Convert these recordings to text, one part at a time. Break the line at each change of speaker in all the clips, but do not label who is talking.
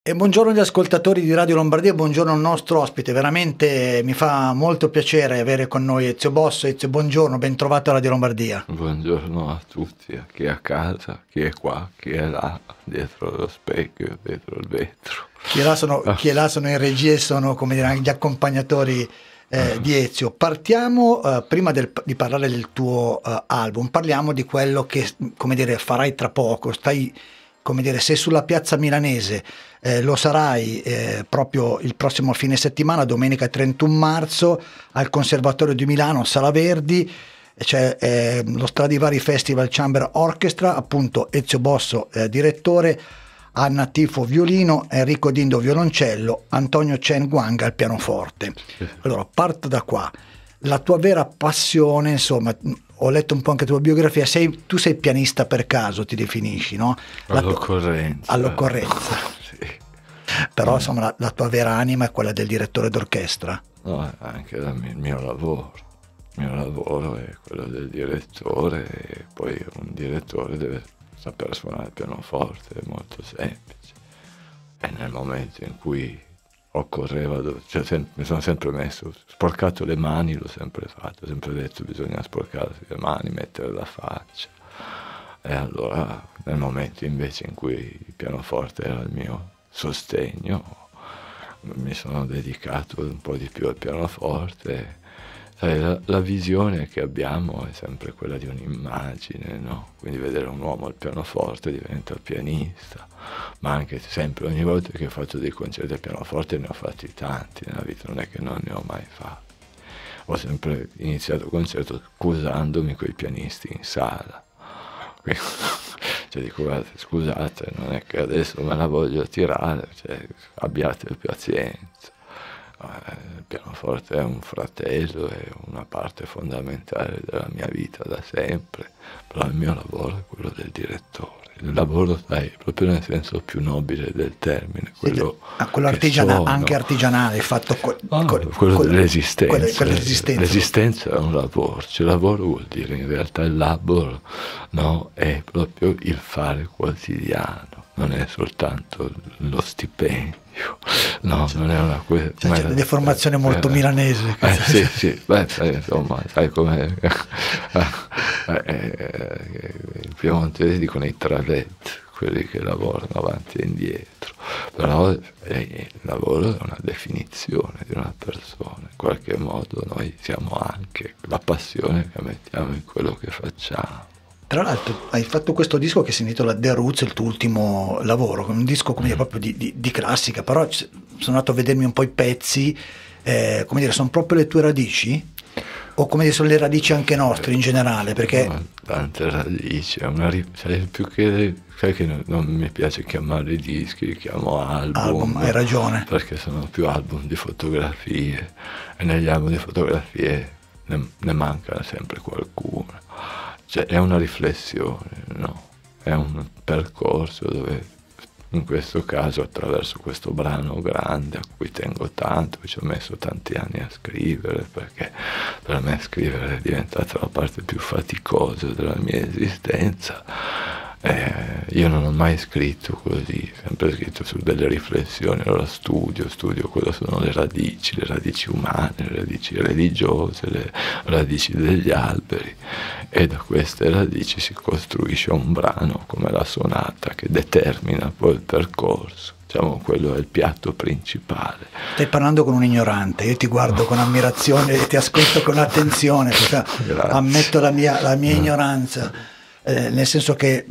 E buongiorno agli ascoltatori di Radio Lombardia, buongiorno al nostro ospite, veramente mi fa molto piacere avere con noi Ezio Bosso. Ezio, buongiorno, ben trovato a Radio Lombardia.
Buongiorno a tutti, a chi è a casa, chi è qua, chi è là, dietro lo specchio, dietro il vetro.
Chi è là sono in regia e sono, come dire, anche gli accompagnatori di Ezio. Partiamo, prima di parlare del tuo album, parliamo di quello che, come dire, farai tra poco. Come dire, sei sulla piazza milanese, lo sarai proprio il prossimo fine settimana, domenica 31 marzo, al Conservatorio di Milano, Sala Verdi. C'è lo Stradivari Festival Chamber Orchestra, appunto Ezio Bosso direttore, Anna Tifo violino, Enrico Dindo violoncello, Antonio Chen Guanga al pianoforte. Allora, parto da qua. La tua vera passione, insomma, ho letto un po' anche la tua biografia, tu sei pianista per caso, ti definisci, no?
All'occorrenza.
All'occorrenza.
Sì.
Però insomma la tua vera anima è quella del direttore d'orchestra.
No, anche il mio lavoro. Il mio lavoro è quello del direttore, e poi un direttore deve saper suonare il pianoforte, è molto semplice. E nel momento in cui occorreva, mi sono sempre messo, sporcato le mani, l'ho sempre fatto, ho sempre detto bisogna sporcarsi le mani, mettere la faccia. E allora nel momento invece in cui il pianoforte era il mio sostegno, mi sono dedicato un po' di più al pianoforte. Sai, la visione che abbiamo è sempre quella di un'immagine, no? Quindi vedere un uomo al pianoforte diventa pianista, ma anche sempre, ogni volta che ho fatto dei concerti al pianoforte, ne ho fatti tanti nella vita, non è che non ne ho mai fatti. Ho sempre iniziato il concerto scusandomi coi pianisti in sala. Quindi, cioè dico, guardate, scusate, non è che adesso me la voglio tirare, cioè, abbiate pazienza. Il pianoforte è un fratello, è una parte fondamentale della mia vita da sempre, però il mio lavoro è quello del direttore. Il lavoro, sai, proprio nel senso più nobile del termine, quello,
quello anche artigianale, fatto
quello dell'esistenza.
L'esistenza
è un lavoro, cioè lavoro vuol dire in realtà il labor, no? È proprio il fare quotidiano, non è soltanto lo stipendio. No, non è una cosa.
C'è una deformazione molto milanese.
Sì, beh, insomma, sai com'è. In piemontese dicono i travet, quelli che lavorano avanti e indietro, però il lavoro è una definizione di una persona, in qualche modo noi siamo anche la passione che mettiamo in quello che facciamo.
Tra l'altro hai fatto questo disco che si intitola The Roots, il tuo ultimo lavoro, un disco come dire, proprio di classica, però sono andato a vedermi un po' i pezzi, come dire, sono proprio le tue radici? O come dire, sono le radici anche nostre in generale? Perché
tante radici, è una più che, sai che non mi piace chiamare i dischi, li chiamo album.
Hai ragione.
Perché sono più album di fotografie, e negli album di fotografie ne manca sempre qualcuno. Cioè è una riflessione, no? È un percorso dove, in questo caso, attraverso questo brano grande a cui tengo tanto, che ci ho messo tanti anni a scrivere, perché per me scrivere è diventata la parte più faticosa della mia esistenza. Io non ho mai scritto così, sempre scritto su delle riflessioni, allora studio quello sono le radici umane, le radici religiose, le radici degli alberi, e da queste radici si costruisce un brano come la sonata che determina poi il percorso. Diciamo, quello è il piatto principale.
Stai parlando con un ignorante, io ti guardo con ammirazione e ti ascolto con attenzione, ammetto la mia ignoranza. Nel senso che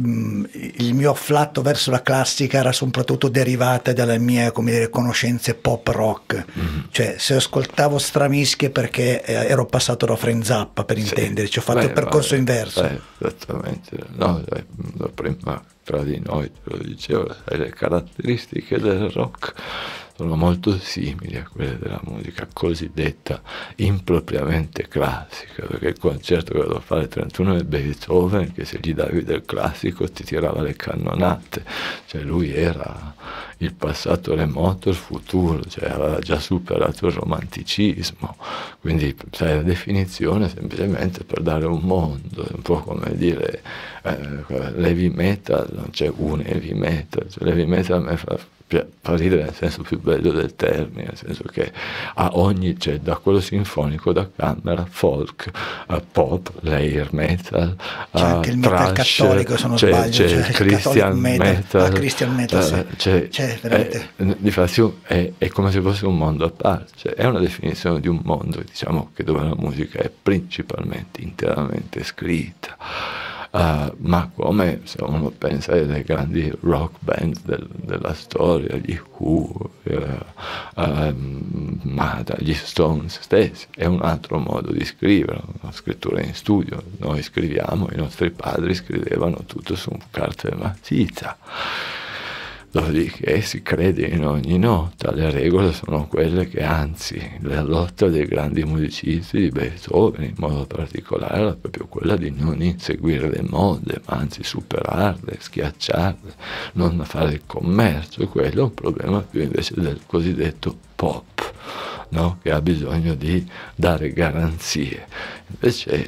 il mio afflatto verso la classica era soprattutto derivata dalle mie, come dire, conoscenze pop rock. Cioè, se ascoltavo Stravinsky perché ero passato da Frank Zappa, per intenderci, ho fatto il percorso inverso.
Esattamente, no, prima tra di noi te lo dicevo, le caratteristiche del rock sono molto simili a quelle della musica cosiddetta impropriamente classica, perché il concerto che vado a fare 31 è Beethoven, che se gli davi del classico ti tirava le cannonate, cioè lui era il passato remoto, il futuro, cioè aveva già superato il romanticismo, quindi sai, la definizione semplicemente per dare un mondo, è un po' come dire l'heavy metal, non c'è un heavy metal, cioè, l'heavy metal a me fa fa ridere nel senso più bello del termine, nel senso che c'è da quello sinfonico, da camera, folk, pop, layer metal,
c'è anche il metal
trash,
cattolico, se non sbaglio,
c'è il Christian metal,
Christian metal, sì.
c'è
veramente.
difatti è come se fosse un mondo a parte, cioè, è una definizione di un mondo, diciamo, che dove la musica è principalmente, interamente scritta. Ma come se uno pensa alle grandi rock band della storia, gli Who, ma gli Stones stessi, è un altro modo di scrivere, una scrittura in studio. Noi scriviamo, i nostri padri scrivevano tutto su carta e matita. Dopodiché si crede in ogni nota, le regole sono quelle che, anzi, la lotta dei grandi musicisti di Beethoven in modo particolare era proprio quella di non inseguire le mode, ma anzi superarle, schiacciarle, non fare il commercio. Quello è un problema più invece del cosiddetto pop, no? Che ha bisogno di dare garanzie. Invece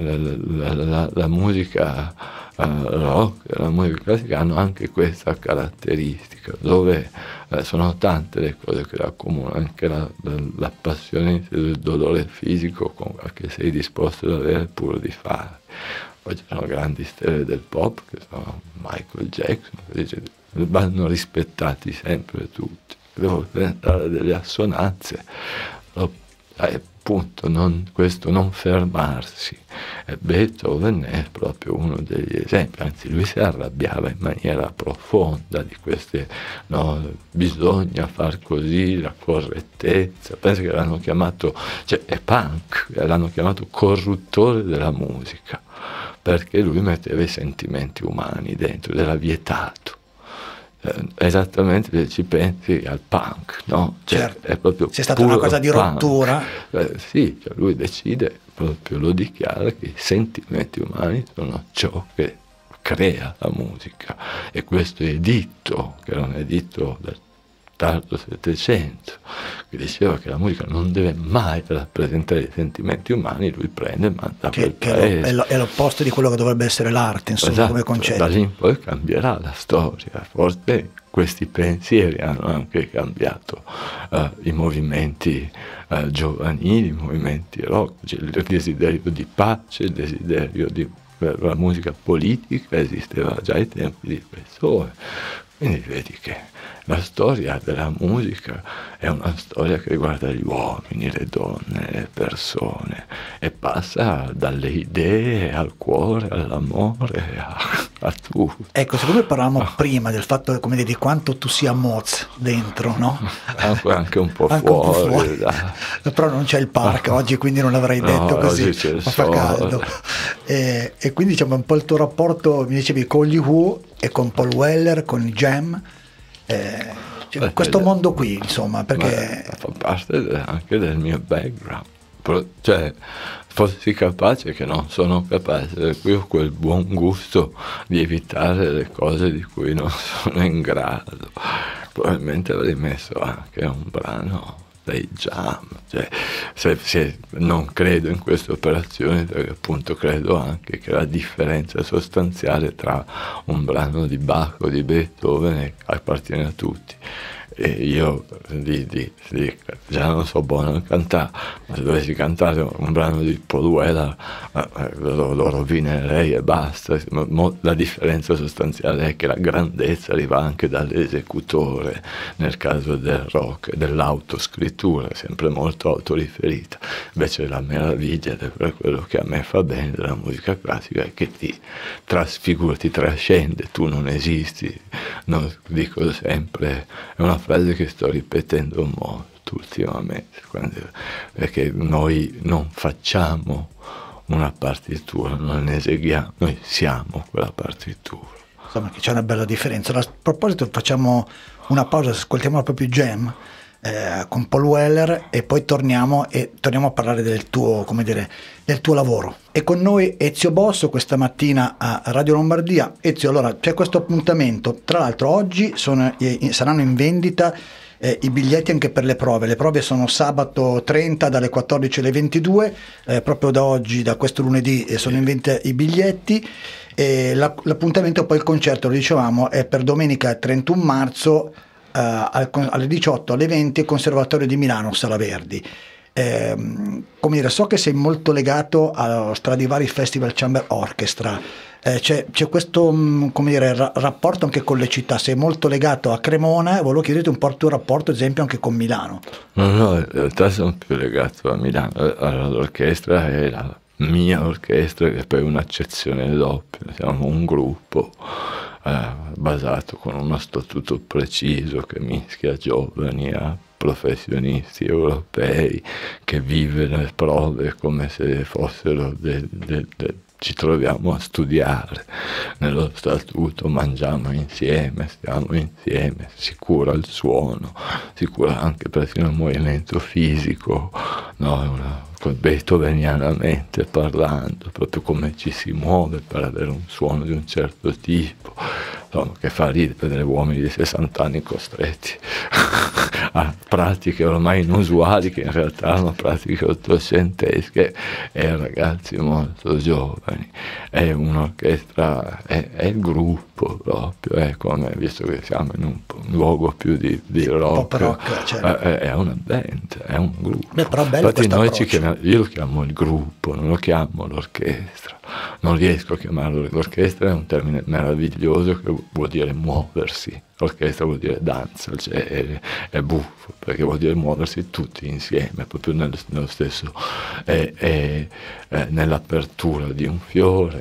la musica rock e la musica classica hanno anche questa caratteristica, dove sono tante le cose che la accomunano, anche la passione del dolore fisico che sei disposto ad avere pur di fare. Poi ci sono grandi stelle del pop che sono Michael Jackson, che vanno rispettati sempre tutti, devono diventare delle assonanze, appunto questo non fermarsi. E Beethoven è proprio uno degli esempi, anzi lui si arrabbiava in maniera profonda di queste, no, bisogna far così, la correttezza. Penso che l'hanno chiamato, cioè è punk, l'hanno chiamato corruttore della musica, perché lui metteva i sentimenti umani dentro, era vietato. Esattamente, se ci pensi al punk, no? Cioè,
certo.
È proprio
c'è stata una cosa di rottura.
Sì, cioè lui decide, proprio lo dichiara, che i sentimenti umani sono ciò che crea la musica, e questo editto, che era un editto del tardo Settecento, che diceva che la musica non deve mai rappresentare i sentimenti umani, lui prende e manda per il paese.
È l'opposto di quello che dovrebbe essere l'arte, insomma,
esatto,
come concetto.
Da lì in poi cambierà la storia, forse questi pensieri hanno anche cambiato i movimenti giovanili, i movimenti rock, cioè il desiderio di pace, il desiderio di la musica politica esisteva già ai tempi di Beethoven. Quindi vedi che la storia della musica è una storia che riguarda gli uomini, le donne, le persone, e passa dalle idee al cuore, all'amore, a tutto.
Ecco, siccome parlavamo prima del fatto, come dire, di quanto tu sia Moz dentro, no?
Anche un po'
anche
fuori.
Un po' fuori. Però non c'è il park oggi, quindi non l'avrei detto così, ma fa caldo. E quindi diciamo un po' il tuo rapporto, mi dicevi, con gli Who e con Paul Weller, con i Jam. Questo mondo qui, insomma, perché
fa parte anche del mio background, cioè fossi capace, che non sono capace, qui ho quel buon gusto di evitare le cose di cui non sono in grado. Probabilmente avrei messo anche un brano dei Jam, cioè, se non credo in queste operazioni, perché appunto credo anche che la differenza sostanziale tra un brano di Bach o di Beethoven appartiene a tutti. E io già non so buono a cantare, ma se dovessi cantare un brano di Paul Weller lo rovinerei e basta. La differenza sostanziale è che la grandezza arriva anche dall'esecutore, nel caso del rock, dell'autoscrittura, sempre molto autoriferita. Invece la meraviglia, per quello che a me fa bene della musica classica, è che ti trasfigura, ti trascende, tu non esisti. No, dico sempre, è una frase che sto ripetendo molto ultimamente, perché noi non facciamo una partitura, non ne eseguiamo, noi siamo quella partitura.
Insomma, che c'è una bella differenza. A proposito, facciamo una pausa, ascoltiamo proprio Jam con Paul Weller e poi torniamo a parlare del tuo, come dire, del tuo lavoro. E con noi Ezio Bosso questa mattina a Radio Lombardia. Ezio, allora c'è questo appuntamento, tra l'altro oggi saranno in vendita i biglietti anche per le prove sono sabato 30 dalle 14 alle 22, proprio da oggi, da questo lunedì sono in vendita i biglietti. L'appuntamento, poi il concerto, lo dicevamo, è per domenica 31 marzo alle 18 alle 20 Conservatorio di Milano, Sala Verdi. Come dire, so che sei molto legato allo Stradivari Festival Chamber Orchestra. C'è questo come dire, rapporto anche con le città, sei molto legato a Cremona e volevo chiederti un po' il tuo rapporto, ad esempio, anche con Milano.
No, in realtà sono più legato a Milano. Allora, l'orchestra è la mia orchestra, che è poi un'accezione doppia, siamo un gruppo basato con uno statuto preciso che mischia giovani a professionisti europei, che vive le prove come se fossero ci troviamo a studiare nello statuto, mangiamo insieme, stiamo insieme, si cura il suono, si cura anche persino il movimento fisico, no? Beethovenianamente parlando, proprio come ci si muove per avere un suono di un certo tipo, insomma, che fa ridere vedere uomini di 60 anni costretti a pratiche ormai inusuali, che in realtà erano pratiche ottocentesche, e ragazzi molto giovani. È un'orchestra, è il gruppo proprio, è come, visto che siamo in un luogo più di rock,
pop rock, certo.
È una band, è un gruppo.
Beh, però bello.
Infatti noi io lo chiamo il gruppo, non lo chiamo l'orchestra. Non riesco a chiamarlo l'orchestra, è un termine meraviglioso che vuol dire muoversi. L'orchestra vuol dire danza, cioè è buffo, perché vuol dire muoversi tutti insieme, proprio nello stesso, nell'apertura di un fiore,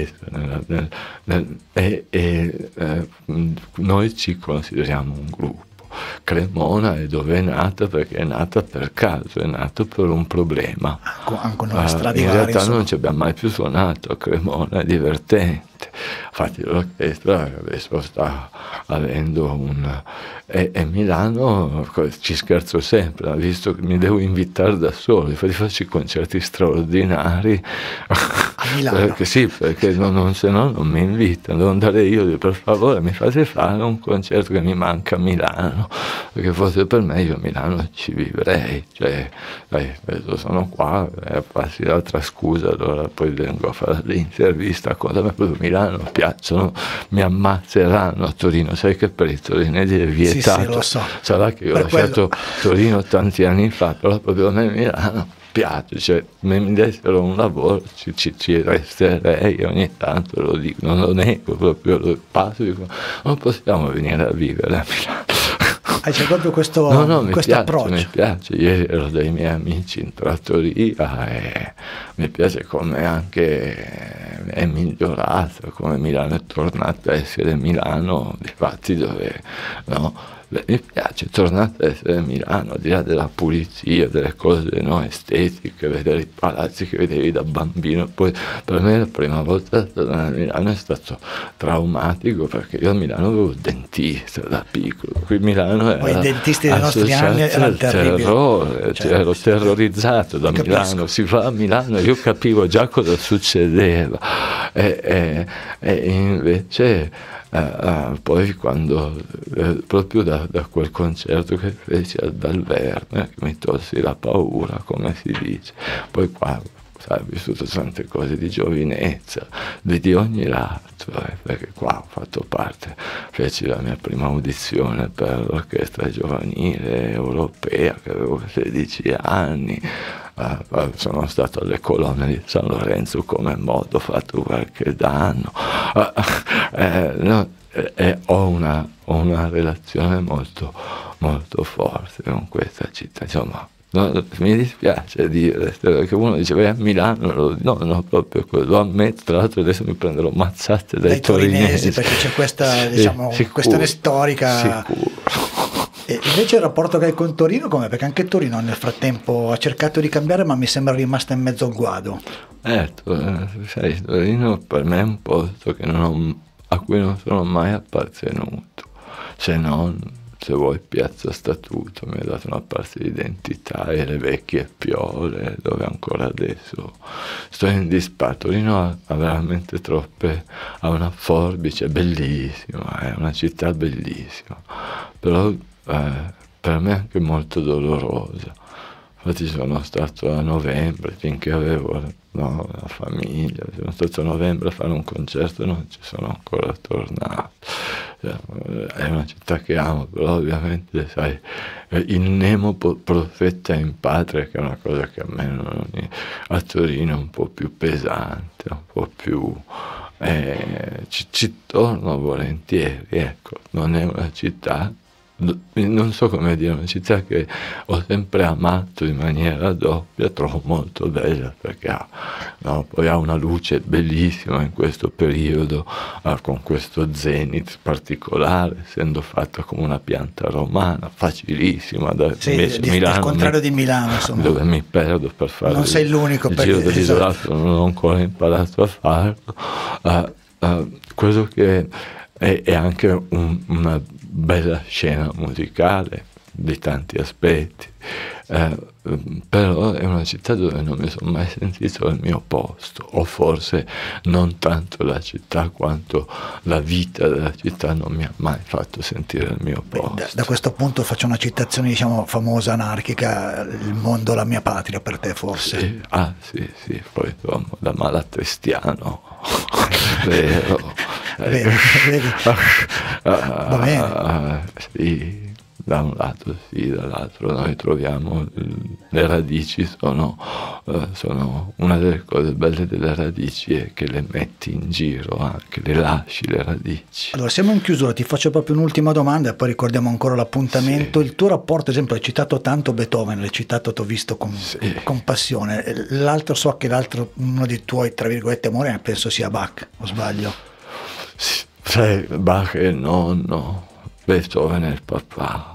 noi ci consideriamo un gruppo. Cremona è dove è nata, perché è nata per caso, è nata per un problema.
Anche
In realtà non ci abbiamo mai più suonato a Cremona, è divertente. Infatti l'orchestra adesso sta avendo e Milano, ci scherzo sempre, visto che mi devo invitare da solo, infatti faccio i concerti straordinari
a Milano.
Perché sì, perché se no non mi invitano, devo andare io, per favore mi fate fare un concerto, che mi manca a Milano, perché forse per me io a Milano ci vivrei, cioè dai, sono qua, passi l'altra scusa, allora poi vengo a fare l'intervista, cosa a me proprio Milano piacciono, mi ammazzeranno a Torino, sai che per i torinesi è vietato.
Sì, lo so.
Sarà che io ho lasciato Torino tanti anni fa, però proprio a me Milano piace, cioè mi dessero un lavoro ci resterei ogni tanto, lo dico, non lo nego, proprio lo passo, dico, non possiamo venire a vivere a Milano.
C'è proprio questo, questo approccio.
Mi piace, ieri ero dai miei amici in trattoria e mi piace come anche è migliorato, come Milano è tornata a essere Milano, difatti dove, no? Mi piace, è tornata a essere Milano, al di là della pulizia, delle cose estetiche, vedere i palazzi che vedevi da bambino. Poi per me la prima volta tornare a Milano è stato traumatico, perché io a Milano avevo il dentista da piccolo, qui Milano era
i dentisti dei nostri anni erano terribili.
Terrore, cioè, ero terrorizzato da Milano, si va a Milano e io capivo già cosa succedeva e invece poi quando proprio da quel concerto che feci ad Alverme, che mi tolsi la paura, come si dice, poi qua sai, ho vissuto tante cose di giovinezza, di ogni lato, perché qua ho fatto parte, feci la mia prima audizione per l'orchestra giovanile europea, che avevo 16 anni, sono stato alle colonne di San Lorenzo come modo, ho fatto qualche danno, ho una relazione molto, molto forte con questa città, insomma. No, mi dispiace dire, perché uno dice vai a Milano, no, proprio lo ammetto, tra l'altro adesso mi prenderò mazzate dai torinesi,
perché c'è questa, diciamo, questione storica.
Sicuro.
E invece il rapporto che hai con Torino com'è? Perché anche Torino nel frattempo ha cercato di cambiare, ma mi sembra rimasta in mezzo al guado.
Sai, Torino per me è un posto a cui non sono mai appartenuto, se non, se vuoi, Piazza Statuto mi ha dato una parte di identità, e le vecchie Piole, dove ancora adesso sto in disparte. Torino ha veramente ha una forbice bellissima, è una città bellissima, però per me anche molto dolorosa, Infatti sono stato a novembre, finché avevo la famiglia, sono stato a novembre a fare un concerto e non ci sono ancora tornato. È una città che amo, però ovviamente sai, il nemo profetta in patria, che è una cosa che a me a Torino è un po' più pesante, un po' più... ci torno volentieri, ecco, non è una città, non so come dire, una città che ho sempre amato in maniera doppia, trovo molto bella perché poi ha una luce bellissima in questo periodo, con questo zenith particolare, essendo fatta come una pianta romana, facilissima da
Milano, al contrario di Milano, insomma,
dove mi perdo per fare
non sei l'unico
il giro dell'isolato, non ho ancora imparato a farlo. Quello che è anche una bella scena musicale di tanti aspetti, però è una città dove non mi sono mai sentito al mio posto, o forse non tanto la città quanto la vita della città non mi ha mai fatto sentire al mio posto.
Da questo punto faccio una citazione, diciamo, famosa, anarchica: il mondo la mia patria per te, forse.
Sì, poi insomma, da Malatristiano, vero.
Vedi. Va bene.
Sì, da un lato sì, dall'altro noi troviamo le radici, sono una delle cose belle delle radici è che le metti in giro, anche le lasci le radici.
Allora, siamo in chiusura, ti faccio proprio un'ultima domanda e poi ricordiamo ancora l'appuntamento.
Sì.
Il tuo rapporto, ad esempio, hai citato tanto Beethoven, l'hai citato, t'ho visto con passione. L'altro, so che uno dei tuoi, tra virgolette, amori, penso sia Bach, o sbaglio?
Sai, Bach è il nonno, Beethoven è il papà.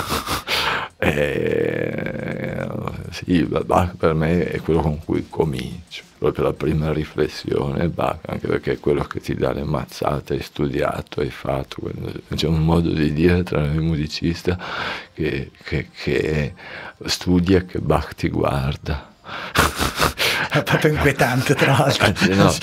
Sì, Bach per me è quello con cui comincio, proprio la prima riflessione è Bach, anche perché è quello che ti dà le mazzate, hai studiato, hai fatto. C'è un modo di dire tra il musicista che studia, che Bach ti guarda.
È proprio inquietante, tra l'altro.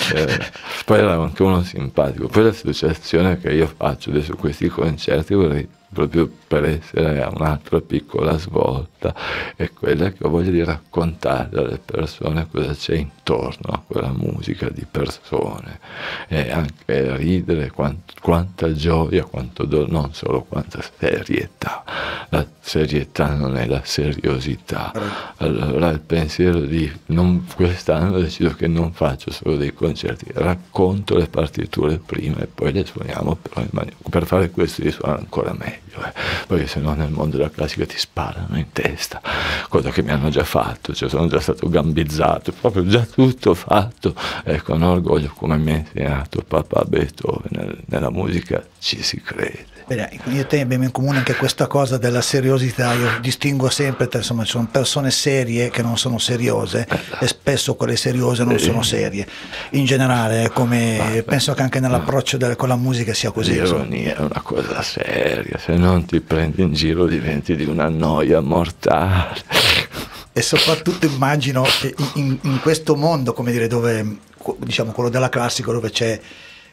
Poi era anche uno simpatico. Poi l'associazione che io faccio adesso, questi concerti, vorrei proprio per essere a un'altra piccola svolta, è quella che ho voglia di raccontare alle persone cosa c'è intorno a quella musica di persone, e anche ridere, quanta gioia, quanto non solo quanta serietà. La serietà non è la seriosità. Allora il pensiero di quest'anno decido che non faccio solo dei concerti, racconto le partiture prima e poi le suoniamo, però per fare questo li suono ancora meglio, perché se no nel mondo della classica ti sparano in testa, cosa che mi hanno già fatto, cioè sono già stato gambizzato, proprio già tutto fatto. Ecco, un orgoglio, come mi ha insegnato papà Beethoven, nella musica ci si crede.
Bene, io e te abbiamo in comune anche questa cosa della seriosità. Io distingo sempre insomma, ci sono persone serie che non sono seriose e spesso quelle seriose non sono serie. In generale, penso che anche nell'approccio con la musica sia così.
L'ironia è una cosa seria, se non ti prendi in giro diventi di una noia mortale.
E soprattutto immagino che in questo mondo, come dire, dove, diciamo, quello della classica, dove c'è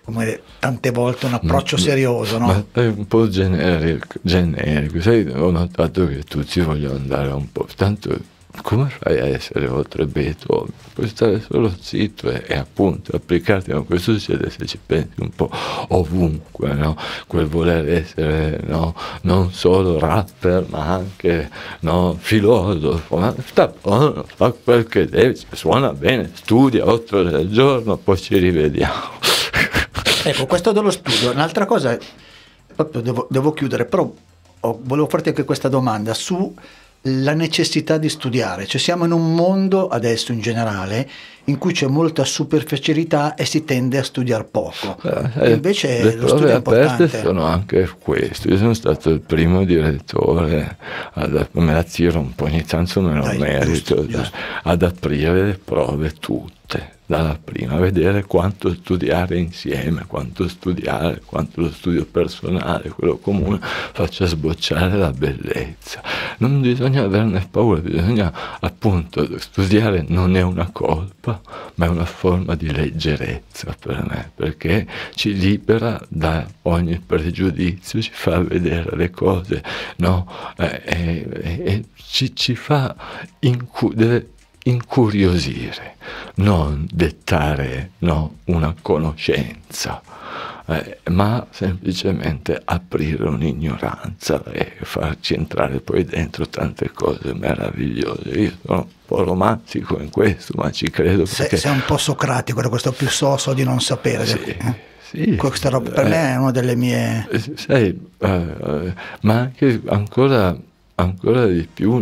tante volte un approccio serioso, no?
Ma è un po' generico. Sai, ho notato che tutti vogliono andare un po', tanto come fai a essere oltre Beethoven? Puoi stare solo zitto e appunto applicarti, ma questo succede se ci pensi un po' ovunque, no? Quel voler essere, no, non solo rapper ma anche, no, filosofo, ma sta buono, fa quel che deve, suona bene, studia 8 ore al giorno, poi ci rivediamo.
Ecco, questo dello studio. Un'altra cosa, proprio devo chiudere, però volevo farti anche questa domanda sulla necessità di studiare. Cioè, siamo in un mondo adesso in generale in cui c'è molta superficialità e si tende a studiare poco. Invece
le
lo studio è importante.
Aperte sono anche questo. Io sono stato il primo direttore, me la tiro un po', ogni tanto me lo merito, giusto. Ad aprire le prove tutte. Dalla prima, vedere quanto studiare insieme, quanto lo studio personale, quello comune, faccia sbocciare la bellezza. non bisogna averne paura, bisogna appunto studiare, non è una colpa, ma è una forma di leggerezza per me, perché ci libera da ogni pregiudizio, ci fa vedere le cose, no? E ci fa deve incuriosire, non dettare, no, una conoscenza. Ma semplicemente aprire un'ignoranza e farci entrare poi dentro tante cose meravigliose. Io sono un po' romantico in questo, ma ci credo perché...
Sei un po' socratico, questo più so di non sapere.
Sì, sì,
questa roba per me è una delle mie...
Sai, ma anche ancora di più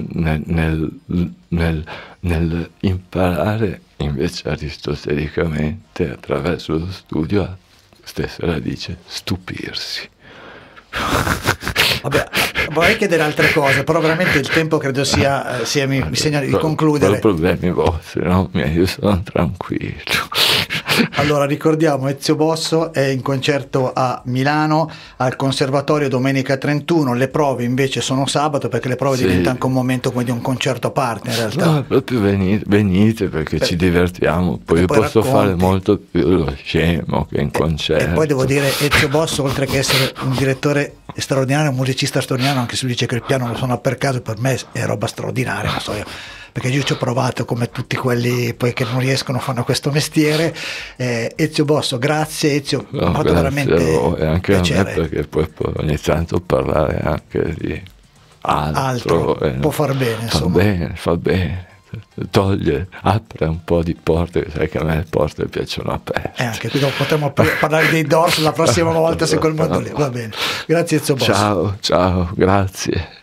nel imparare invece aristotelicamente attraverso lo studio a stessa radice stupirsi.
Vabbè, vorrei chiedere altre cose, però veramente il tempo credo mi segna di concludere.
Sono problemi vostri, no? Io sono tranquillo.
Allora ricordiamo, Ezio Bosso è in concerto a Milano al Conservatorio domenica 31, le prove invece sono sabato, perché le prove diventano anche un momento come di un concerto a parte in realtà.
No, proprio venite perché ci divertiamo, poi io posso fare molto più lo scemo che in concerto.
E poi devo dire, Ezio Bosso, oltre che essere un direttore straordinario, un musicista straordinario, anche se lui dice che il piano lo suona per caso, per me è roba straordinaria, non so io, perché io ci ho provato come tutti quelli poi che non riescono, fanno questo mestiere. Ezio Bosso, grazie Ezio, mi ha fatto veramente
e anche
piacere.
A me, perché poi ogni tanto parlare anche di altro
può far bene, insomma.
Fa bene, apre un po' di porte, sai che a me le porte piacciono aperte.
Anche qui potremmo parlare dei Doors la prossima volta, se quel modo lì va bene. Grazie Ezio Bosso.
Ciao, grazie.